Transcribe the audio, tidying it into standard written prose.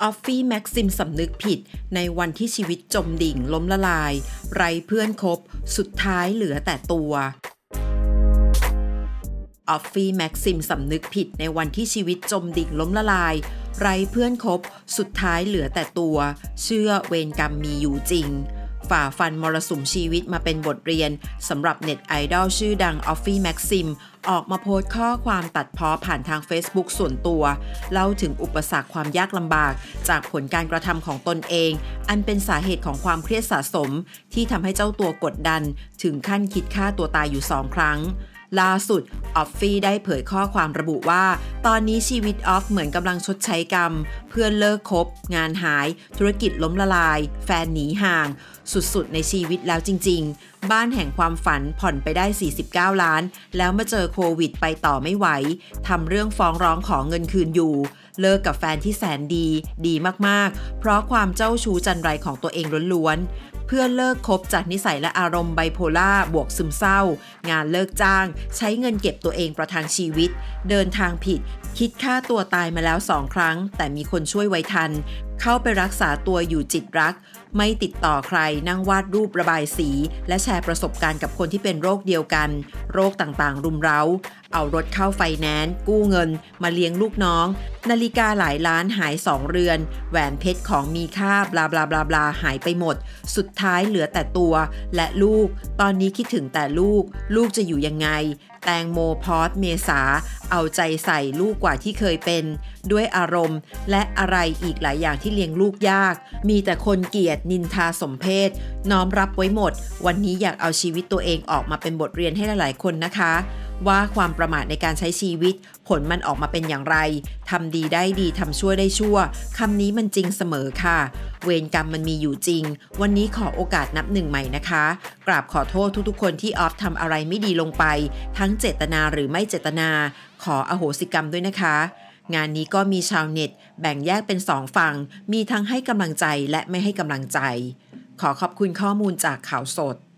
ออฟฟี่แม็กซิมสำนึกผิดในวันที่ชีวิตจมดิ่งล้มละลายไร้เพื่อนคบสุดท้ายเหลือแต่ตัวออฟฟี่แม็กซิมสำนึกผิดในวันที่ชีวิตจมดิ่งล้มละลายไร้เพื่อนคบสุดท้ายเหลือแต่ตัวเชื่อเวรกรรมมีอยู่จริงฝ่าฟันมรสุมชีวิตมาเป็นบทเรียนสำหรับเน็ตไอดอลชื่อดังออฟฟี่แม็กซิมออกมาโพสต์ข้อความตัดพ้อผ่านทาง Facebook ส่วนตัวเล่าถึงอุปสรรคความยากลำบากจากผลการกระทำของตนเองอันเป็นสาเหตุของความเครียดสะสมที่ทำให้เจ้าตัวกดดันถึงขั้นคิดฆ่าตัวตายอยู่2 ครั้งล่าสุดออฟฟี่ได้เผยข้อความระบุว่าตอนนี้ชีวิตออฟเหมือนกำลังชดใช้กรรมเพื่อนเลิกคบงานหายธุรกิจล้มละลายแฟนหนีห่างสุดๆในชีวิตแล้วจริงๆบ้านแห่งความฝันผ่อนไปได้49 ล้านแล้วมาเจอโควิดไปต่อไม่ไหวทำเรื่องฟ้องร้องขอเงินคืนอยู่เลิกกับแฟนที่แสนดีมากๆเพราะความเจ้าชู้จันไรของตัวเองล้วนๆเพื่อเลิกคบจากนิสัยและอารมณ์ไบโพล่าบวกซึมเศร้างานเลิกจ้างใช้เงินเก็บตัวเองประทังชีวิตเดินทางผิดคิดฆ่าตัวตายมาแล้ว2 ครั้งแต่มีคนช่วยไว้ทันเข้าไปรักษาตัวอยู่จิตรักไม่ติดต่อใครนั่งวาดรูประบายสีและแชร์ประสบการณ์กับคนที่เป็นโรคเดียวกันโรคต่างๆรุมเร้าเอารถเข้าไฟแนนซ์กู้เงินมาเลี้ยงลูกน้องนาฬิกาหลายล้านหาย2 เรือนแหวนเพชรของมีค่าบลาบลาบลาบลาหายไปหมดสุดท้ายเหลือแต่ตัวและลูกตอนนี้คิดถึงแต่ลูกจะอยู่ยังไงแตงโมพอสเมษาเอาใจใส่ลูกกว่าที่เคยเป็นด้วยอารมณ์และอะไรอีกหลายอย่างที่เลี้ยงลูกยากมีแต่คนเกลียดนินทาสมเพศน้อมรับไว้หมดวันนี้อยากเอาชีวิตตัวเองออกมาเป็นบทเรียนให้หลายๆคนนะคะว่าความประมาทในการใช้ชีวิตผลมันออกมาเป็นอย่างไรทำดีได้ดีทำชั่วได้ชั่วคำนี้มันจริงเสมอค่ะเวรกรรมมันมีอยู่จริงวันนี้ขอโอกาสนับ1ใหม่นะคะกราบขอโทษทุกๆคนที่ออฟทำอะไรไม่ดีลงไปทั้งเจตนาหรือไม่เจตนาขออโหสิกรรมด้วยนะคะงานนี้ก็มีชาวเน็ตแบ่งแยกเป็น2 ฝั่งมีทั้งให้กำลังใจและไม่ให้กำลังใจขอขอบคุณข้อมูลจากข่าวสด